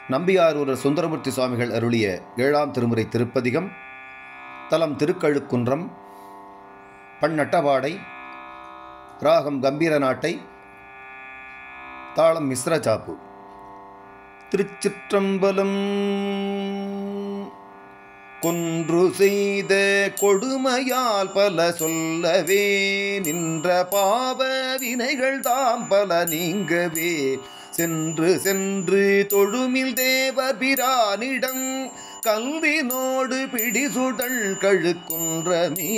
நம்பியாரூரர் சுந்தரமூர்த்தி சுவாமிகள் அருளிய 7ஆம் திருமுறை திருப்பதிகம். தலம் திருக்கழுக்குன்றம். பண் நட்டபாடை. ராகம் கம்பீர நாட்டை. தாளம் மிஸ்ர சாப்பு. திருச்சிற்றம்பலம். கொன்று செய்த கொடுமையால் பல சொல்லவே நின்ற பாவ வினைகள் தாம் பல நீங்கவே சென்று சென்று தொழுமில் தேவர் பிரானிடம் கல்வினோடு பிடிசுடல் கழுக்குன்றமே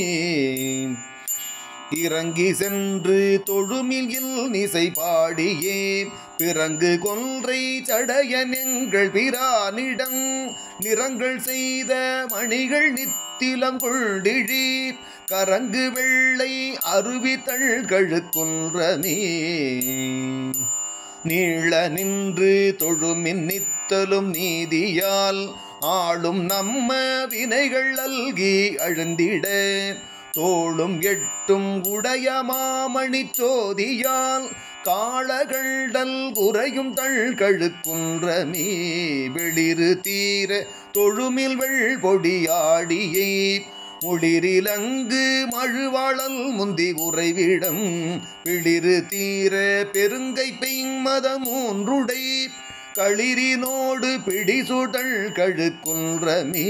இறங்கி சென்று தொழுமில் நிசை பாடியே பிறங்கு கொன்றை சடையன் எங்கள் பிரானிடம் நிறங்கள் செய்த மணிகள் நித்திலம் கொள்டிழி கரங்கு வெள்ளை அருவித்தள் கழுக்குன்றமே நீள நின்று தொழுமின் நித்தலும் நீதியால் ஆளும் நம்ம வினைகள் அல்கி அழுந்திட தோளும் எட்டும் உடைய மாமணி சோதியால் காளகண்டல் குறையும் தள் கழுக்குன்றமே வெளிறு தீர தொழுமில் வெள் பொடியாடியை முளிரிலங்கு மழுவாளல் முந்தி உறைவிடம் பிளிறு தீர பெருங்கை பெய்மத மூன்றுடை களிரினோடு பிடிசுடல் கழுக்குன்றமே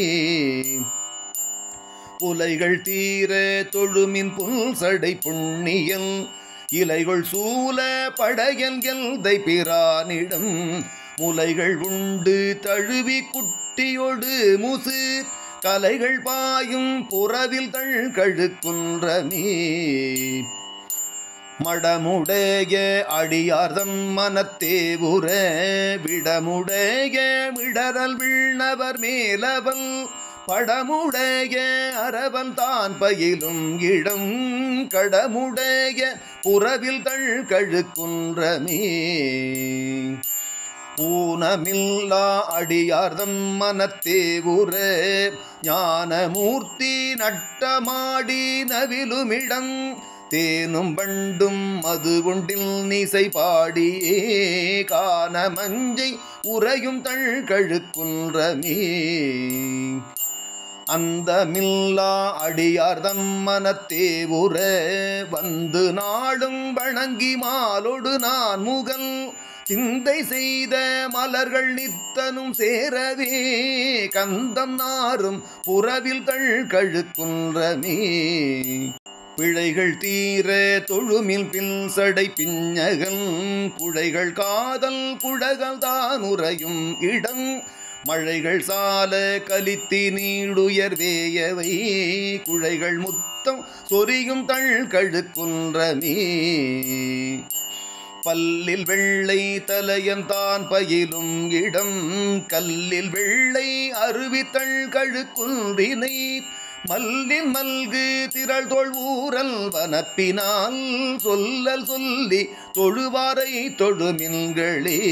புலைகள் தீர தொழுமின் புல்சடை புண்ணியல் இலைகள் சூல படையல் எல்தை பிரானிடம் முலைகள் உண்டு தழுவி குட்டியோடு முசு கலைகள் பாயும் புறவில் தள் கழுக்குன்றமே மடமுடைய அடியார்தம் மனத்தேவுற விடமுடைய விடரல் விண்ணவர் மேலவல் படமுடைய அரவன் தான் பயிலும் இடம் கடமுடைய புறவில் தள் கழுக்குன்றமே ஊனமில்லா அடியார்தம் மனத்தேவுற ஞானமூர்த்தி நட்டமாடி நவிலுமிடம் தேனும் பண்டும் மது உண்டில் நிசை பாடியே காண மஞ்சை உறையும் தள் கழுக்குன்றமே அந்தமில்லா அடியார்தம் மனத்தேவுற வந்து நாடும் வணங்கி மாலொடு நான் முகல் சிந்தை செய்த மலர்கள் நித்தனும் சேரவே கந்தம் நாரும் புறவில் தள் கழுக்குன்றமே பிழைகள் தீர தொழுமில் பின்சடை பிஞ்சகல் குழைகள் காதல் குழகல் தான் உறையும் இடம் மழைகள் சால கலித்தி நீடுயர்வேயவை குழைகள் முத்தம் சொரியும் தள் கழுக்குன்றமே பல்லில் வெள்ளை தலையன் தான் பயிலும் இடம் கல்லில் வெள்ளை அருவித்தள் கழுக்குன்றினை மல்லின் மல்கு திரள் தொழ் ஊரல் வனப்பினால் சொல்லல் சொல்லி தொழுவாரை தொழுமின்களே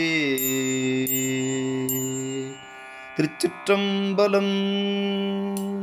திருச்சிற்றம்பலம்.